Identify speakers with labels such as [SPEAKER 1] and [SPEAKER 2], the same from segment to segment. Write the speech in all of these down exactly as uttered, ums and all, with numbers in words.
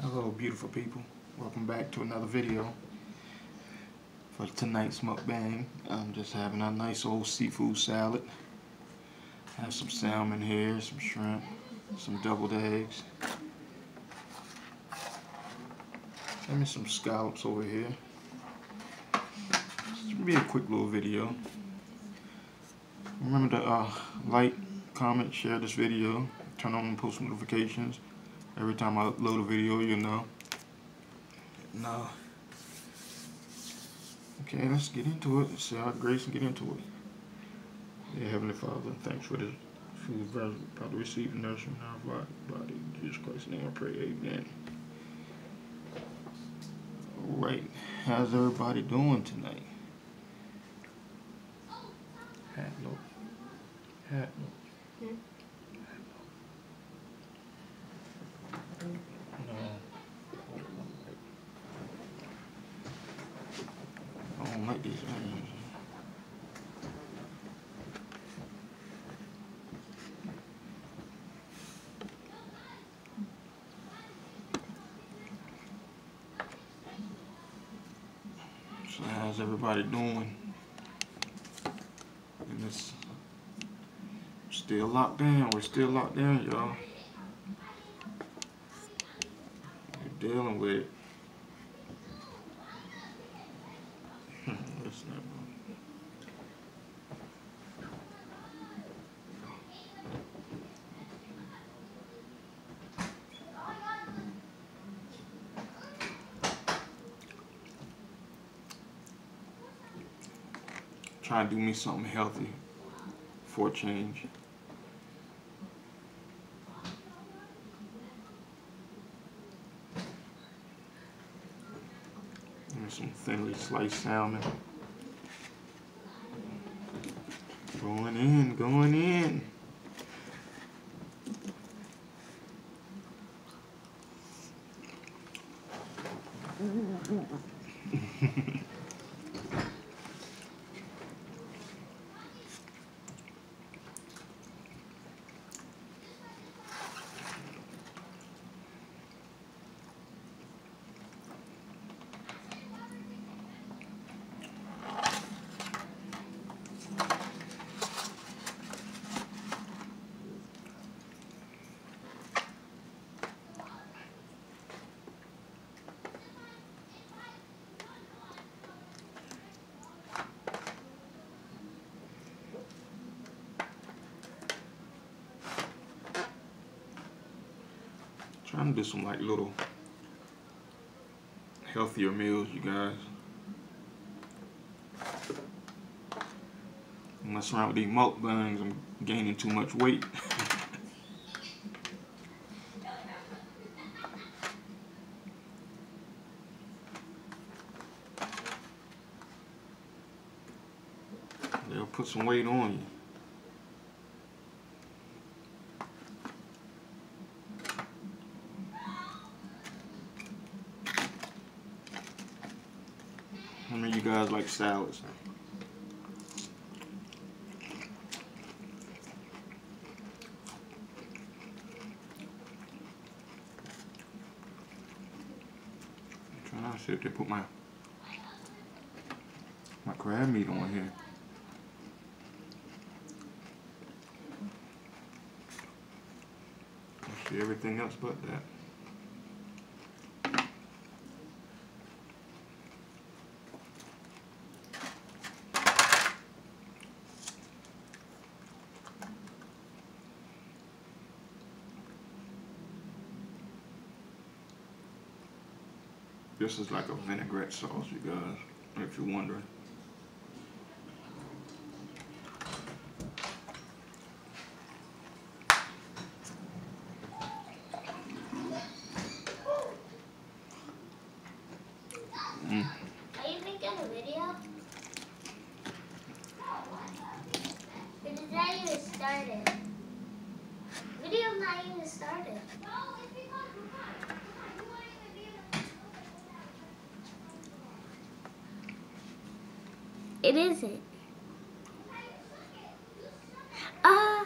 [SPEAKER 1] Hello beautiful people, welcome back to another video. For tonight's mukbang, I'm just having a nice old seafood salad. Have some salmon here, some shrimp, some deviled eggs, and some scallops over here. This will be a quick little video. Remember to uh, like, comment, share this video, turn on post notifications. Every time I upload a video, you'll know. Now, okay, let's get into it. Let's see our grace and get into it. Dear Heavenly Father, thanks for this food about to receive nourishment in our body. In Jesus Christ's name I pray, amen. Alright, how's everybody doing tonight? Hat look. Hat look. Hmm? I don't like these onions. So how's everybody doing? And it's still locked down. We're still locked down, y'all. We're dealing with it. That's not good. Try to do me something healthy for a change. And some thinly sliced salmon. Going in, going in. Trying to do some like little healthier meals, you guys. I'm messing around with these mukbangs, I'm gaining too much weight. They'll put some weight on you. How many of you guys like salads? I'm trying to see if they put my my crab meat on here. I see everything else but that. This is like a vinaigrette sauce, you guys, if you're wondering. Mm.
[SPEAKER 2] Are you making a video? But it's not even started. Video's not even started. It isn't. Uh.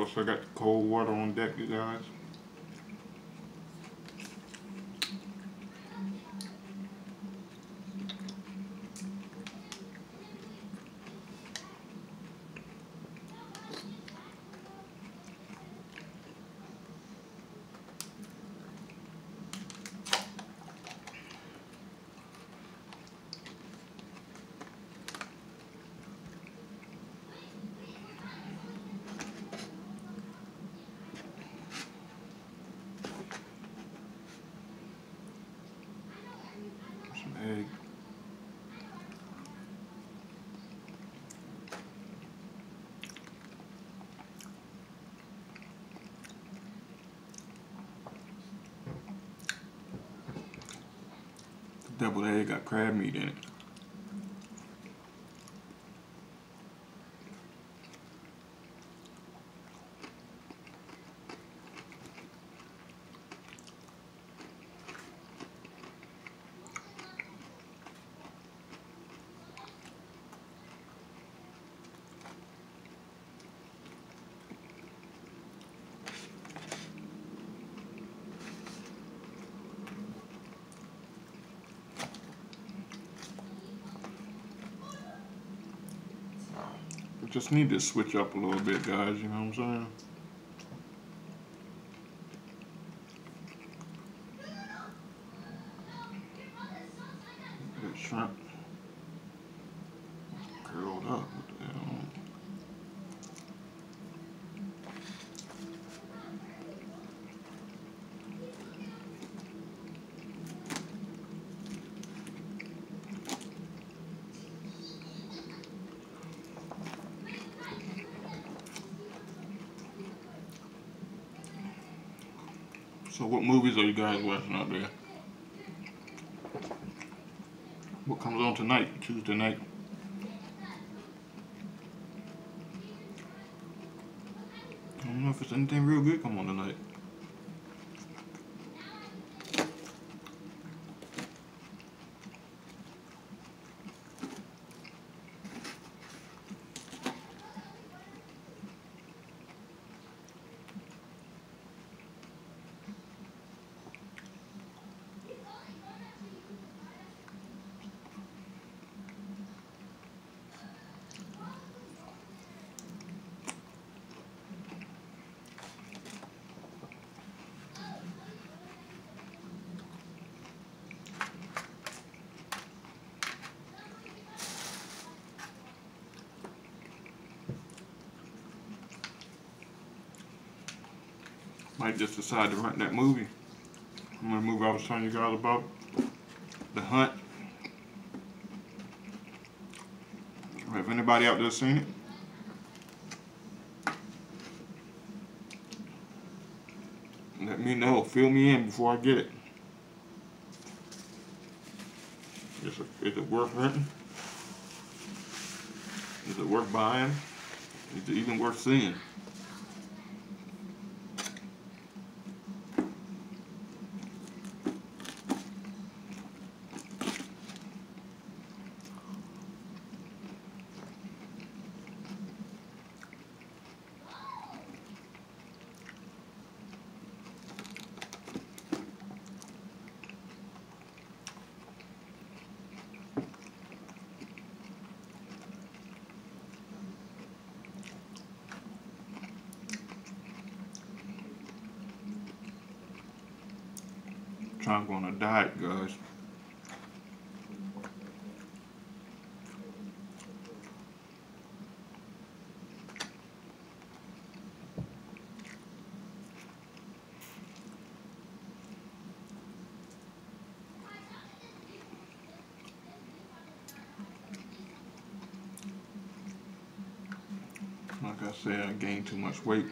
[SPEAKER 1] Plus I got the cold water on deck, you guys. Some egg. The deviled egg got crab meat in it. Just need to switch up a little bit, guys, you know what I'm saying? That shrimp curled up. What the hell? So what movies are you guys watching out there? What comes on tonight, Tuesday night? I don't know if it's anything real good come on tonight. Might just decide to rent that movie. Remember the movie I was telling you guys about? The Hunt. Have anybody out there seen it? Let me know. Fill me in before I get it. Is it, is it worth renting? Is it worth buying? Is it even worth seeing? Trying to go on a diet, guys. Like I said, I gained too much weight.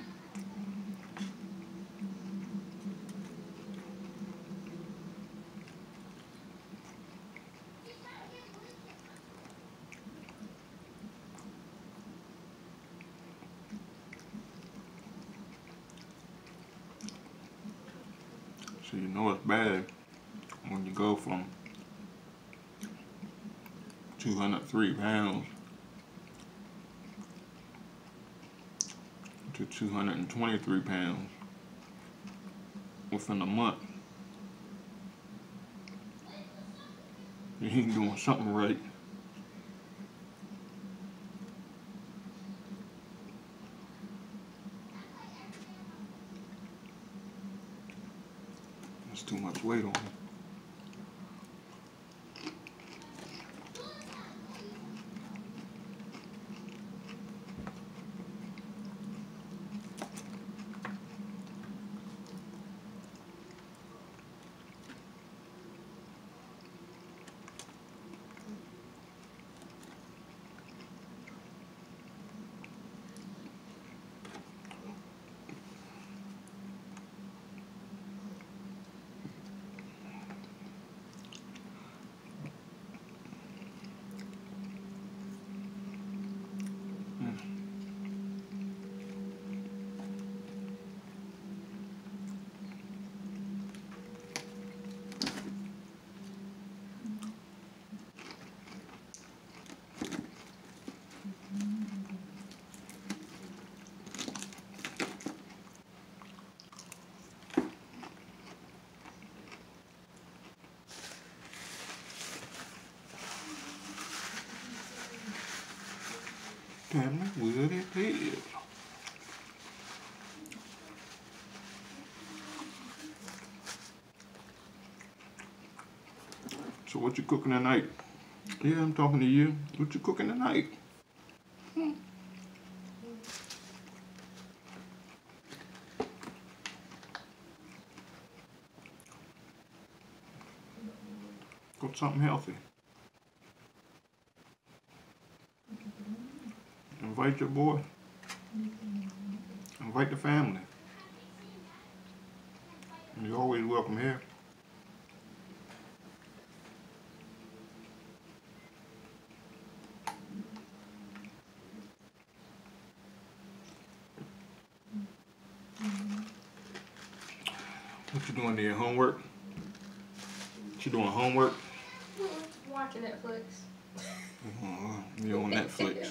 [SPEAKER 1] So you know it's bad when you go from two hundred three pounds to two hundred twenty-three pounds within a month. He ain't doing something right. That's too much weight on him. Damn it, will it is. So what you cooking tonight? Yeah, I'm talking to you. What you cooking tonight? Hmm. Cook something healthy. Invite your boy. Invite the family. You're always welcome here. What you doing there? Homework? What you doing? Homework?
[SPEAKER 3] Watching Netflix.
[SPEAKER 1] Uh, you on Netflix?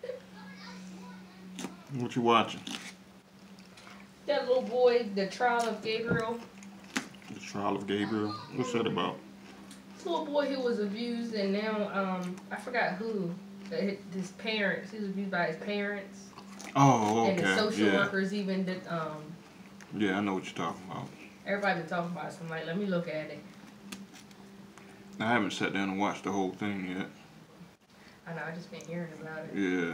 [SPEAKER 1] What you watching?
[SPEAKER 3] That little boy, The Trial of Gabriel.
[SPEAKER 1] The Trial of Gabriel. What's that about?
[SPEAKER 3] This little boy who was abused, and now um I forgot who. But his parents. He was abused by his parents.
[SPEAKER 1] Oh, okay.
[SPEAKER 3] And the social
[SPEAKER 1] yeah.
[SPEAKER 3] workers even did. Um,
[SPEAKER 1] yeah, I know what you're talking about.
[SPEAKER 3] Everybody been talking about it, so I'm like, let me look at it.
[SPEAKER 1] I haven't sat down and watched the whole thing yet.
[SPEAKER 3] I know, I just been hearing about it.
[SPEAKER 1] Yeah.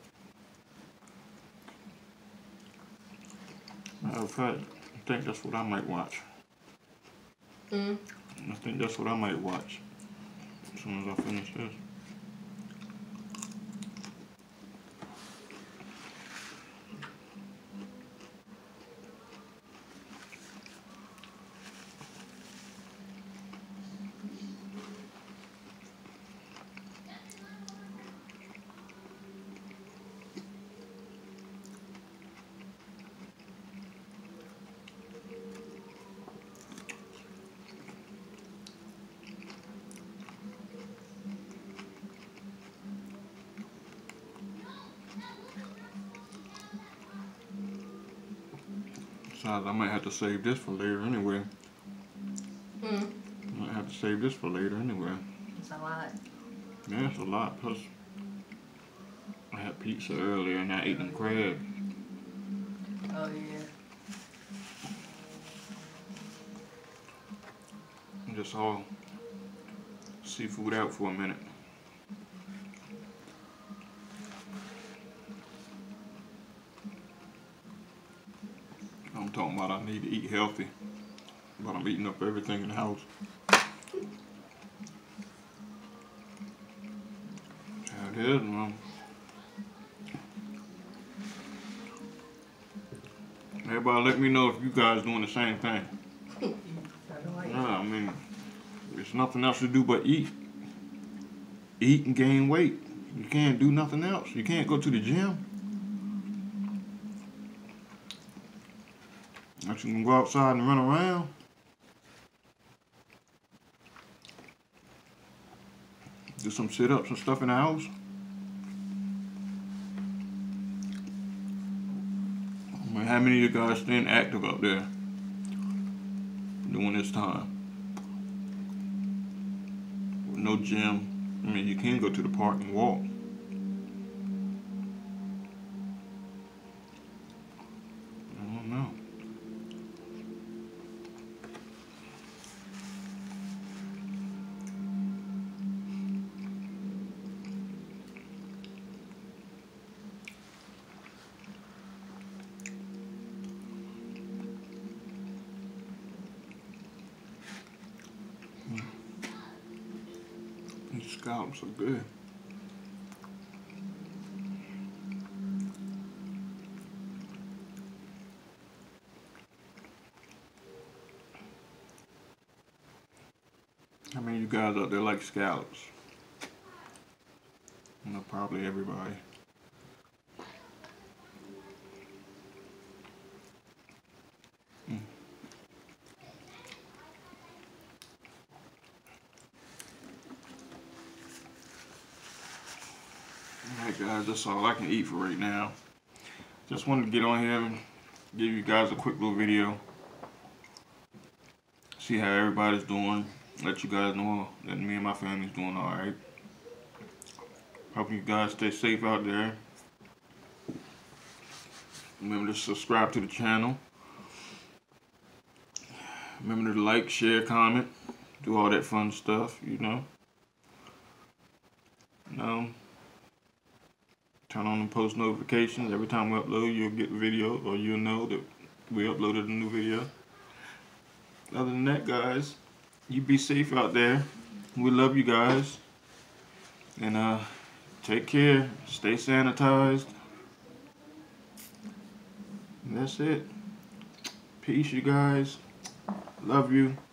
[SPEAKER 1] Matter of fact, I think that's what I might watch.
[SPEAKER 3] Hmm?
[SPEAKER 1] I think that's what I might watch as soon as I finish this. Besides, I might have to save this for later anyway.
[SPEAKER 3] Hmm?
[SPEAKER 1] I might have to save this for later anyway.
[SPEAKER 3] It's a lot.
[SPEAKER 1] Yeah, it's a lot. Plus, I had pizza earlier and I ate them crabs.
[SPEAKER 3] Oh, yeah.
[SPEAKER 1] I'm just all seafood out for a minute. I'm talking about I need to eat healthy, but I'm eating up everything in the house. How it is, man. Everybody let me know if you guys doing the same thing. Nah, I mean, there's nothing else to do but eat. Eat and gain weight. You can't do nothing else. You can't go to the gym. But you can go outside and run around. Do some sit-ups and stuff in the house. many of you guys staying active out there during this time? With no gym. I mean, you can go to the park and walk. I don't know. These scallops are good. How many of you guys out there like scallops? You know, probably everybody. Mm. Alright guys, that's all I can eat for right now. Just wanted to get on here and give you guys a quick little video. See how everybody's doing. Let you guys know that me and my family's doing alright. Hope you guys stay safe out there. Remember to subscribe to the channel. Remember to like, share, comment, do all that fun stuff, you know. Um, turn on the post notifications. Every time we upload, you'll get the video, or you'll know that we uploaded a new video. Other than that, guys, you be safe out there. We love you guys. And uh, take care. Stay sanitized. And that's it. Peace, you guys. Love you.